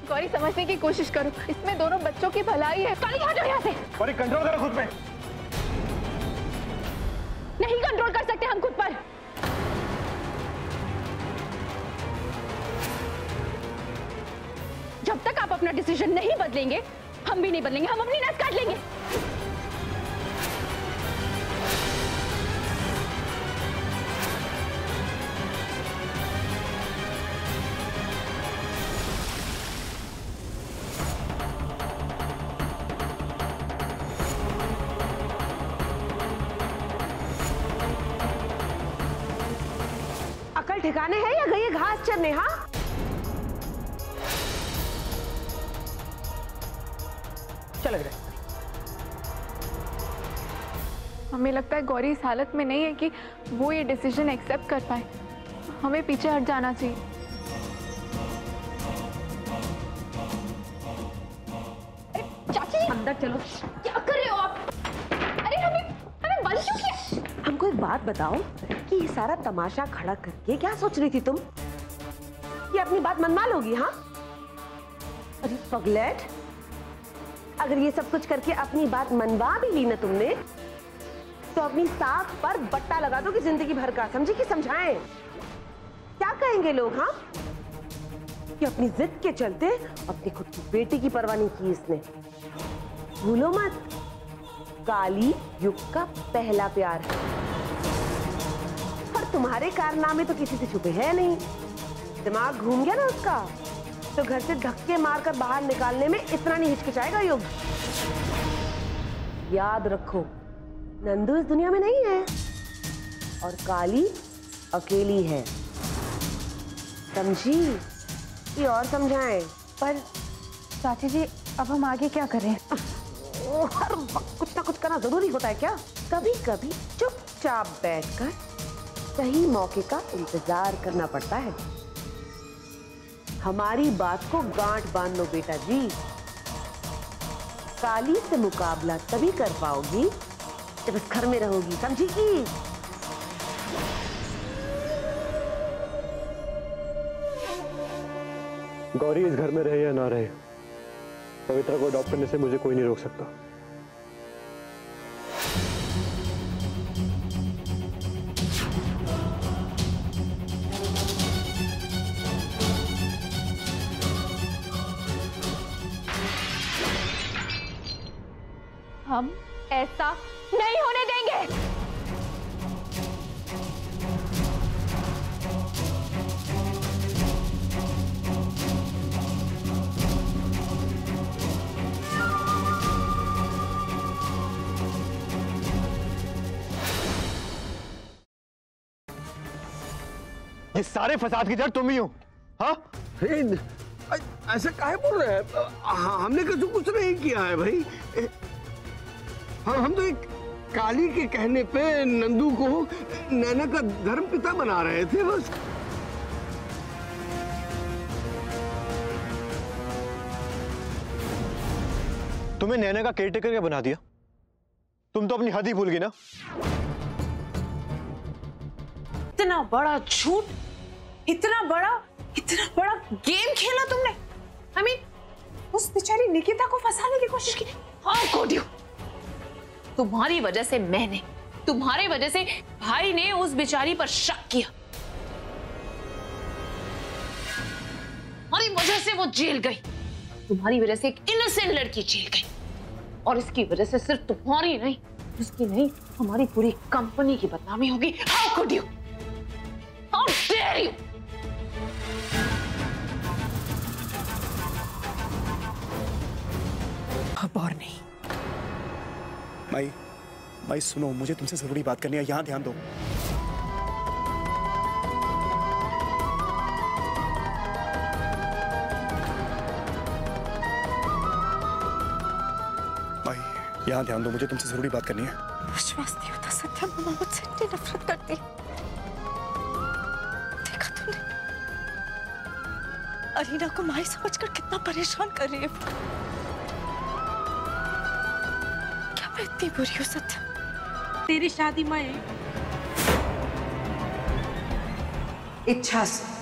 गौरी समझने की कोशिश करो, इसमें दोनों बच्चों की भलाई है। काली हटो यहाँ से। गौरी कंट्रोल करो खुद पे। नहीं कंट्रोल कर सकते हम खुद पर। जब तक आप अपना डिसीजन नहीं बदलेंगे हम भी नहीं बदलेंगे, हम अपनी नस काट लेंगे। अकल ठिकाने है या गई है घास चरने? हाँ, क्या लग रहा है? हमें लगता है गौरी इस हालत में नहीं है कि वो ये डिसीजन एक्सेप्ट कर पाए। हमें पीछे हट जाना चाहिए। चाची अंदर चलो। क्या कर रहे हो आप? अरे हमें बंद क्यों किया? हमको एक बात बताओ कि ये सारा तमाशा खड़ा करके क्या सोच रही थी तुम? ये अपनी बात मनवा लोगी? हाँ, अरे पगलेट, अगर ये सब कुछ करके अपनी बात मनवा भी ली ना तुमने, तो अपनी साख पर बट्टा लगा दो कि जिंदगी भर का। समझे कि समझाएं? क्या कहेंगे लोग? हाँ, कि अपनी जिद के चलते अपनी खुद की बेटी की परवाह नहीं की इसने। भूलो मत, काली युग का पहला प्यार है और तुम्हारे कारनामे तो किसी से छुपे हैं नहीं। दिमाग घूम गया ना उसका, तो घर से धक्के मारकर बाहर निकालने में इतना नहीं हिचकिचाएगा युग। याद रखो, नंदू इस दुनिया में नहीं है और काली अकेली है। समझी? ये और समझाएं। पर चाची जी, अब हम आगे क्या करें? हर वक्त कुछ ना कुछ करना जरूरी होता है क्या? कभी कभी चुपचाप बैठकर सही मौके का इंतजार करना पड़ता है। हमारी बात को गांठ बांध लो बेटा जी। काली से मुकाबला तभी कर पाओगी जब इस घर में रहोगी। समझी की? गौरी इस घर में रहे या ना रहे, पवित्रा को अडॉप्ट करने से मुझे कोई नहीं रोक सकता। हम ऐसा नहीं होने देंगे। ये सारे फसाद की जड़ तुम ही हो। हाँ, ऐसे काहे बोल रहे हैं? हमने कुछ नहीं किया है भाई। हम तो एक काली के कहने पे नंदू को नैना का धर्म पिता बना रहे थे बस। तुम्हें नैना का केयरटेकर क्या बना दिया? तुम तो अपनी हद ही भूल गई ना। इतना बड़ा झूठ, इतना बड़ा गेम खेला तुमने। I mean, उस बेचारी निकिता को फंसाने की कोशिश की। How could you? तुम्हारी वजह से मैंने, तुम्हारी वजह से भाई ने उस बेचारी पर शक किया। तुम्हारी वजह से वो जेल गई। तुम्हारी वजह से एक इनोसेंट लड़की जेल गई और इसकी वजह से सिर्फ तुम्हारी नहीं, उसकी नहीं, हमारी पूरी कंपनी की बदनामी होगी। How could you? How dare you? अब और नहीं। माई सुनो, मुझे तुमसे जरूरी बात करनी है, यहां ध्यान दो। माई, यहां ध्यान दो, मुझे तुमसे जरूरी बात करनी है। विश्वास नहीं होता सत्या, मामा मुझसे इतनी नफरत करती। देखा तुमने अरीना को माई समझकर कितना परेशान कर रही है। क्या मैं इतनी बुरी हूँ सत्या? तेरी शादी में इच्छा से